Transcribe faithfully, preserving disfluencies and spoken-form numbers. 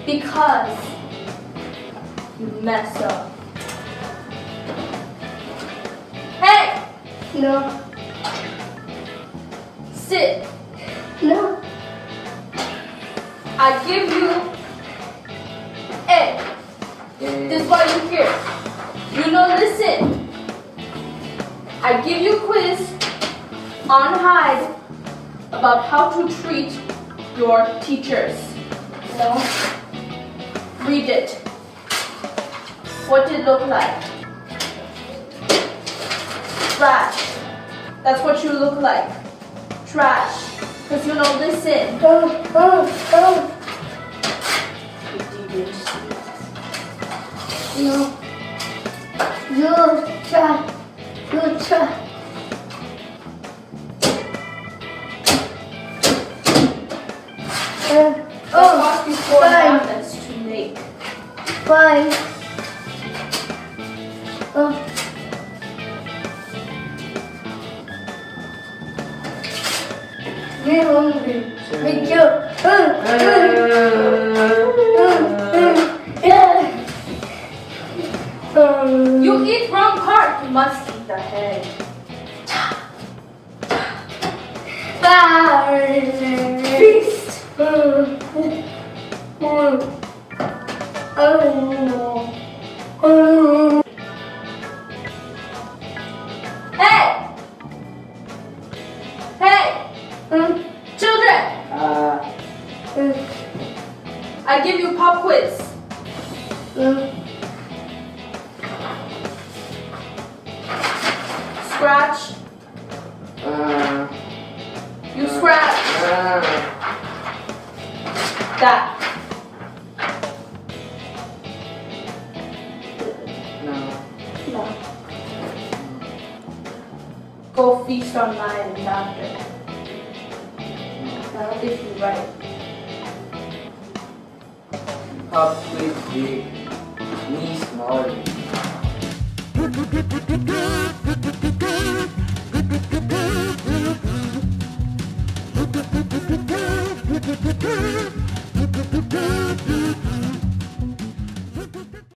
Because you mess up. Hey! No. Sit. No. I give you A. This is why you're here. You know, listen. I give you a quiz on Hyde about how to treat your teachers. No. Read it. What did it look like? Trash. That's what you look like. Trash. Because you know, listen. Oh, oh, oh. No. You try. You try. Uh, Oh, walk before fine. happens to make. Fine. Oh. You're hungry. Me too. Uh, uh, uh, yeah. Um, You eat wrong part. You must eat the head. Feast. Uh, uh, oh. Oh. Hey! Hey! Um, Children! Uh, uh, I give you pop quiz. uh, Scratch. uh, You scratch. uh, That. no. no. Go feast on lions after. That'll if you right. Pop quiz big, me small. Thank you.